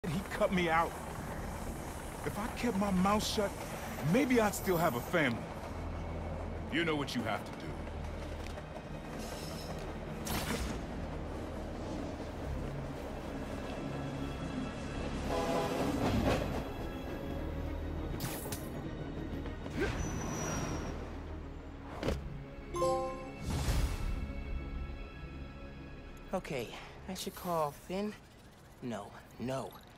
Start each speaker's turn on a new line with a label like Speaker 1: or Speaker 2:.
Speaker 1: He cut me out. If I kept my mouth shut, maybe I'd still have a family. You know what you have to do.
Speaker 2: Okay, I should call Finn. No,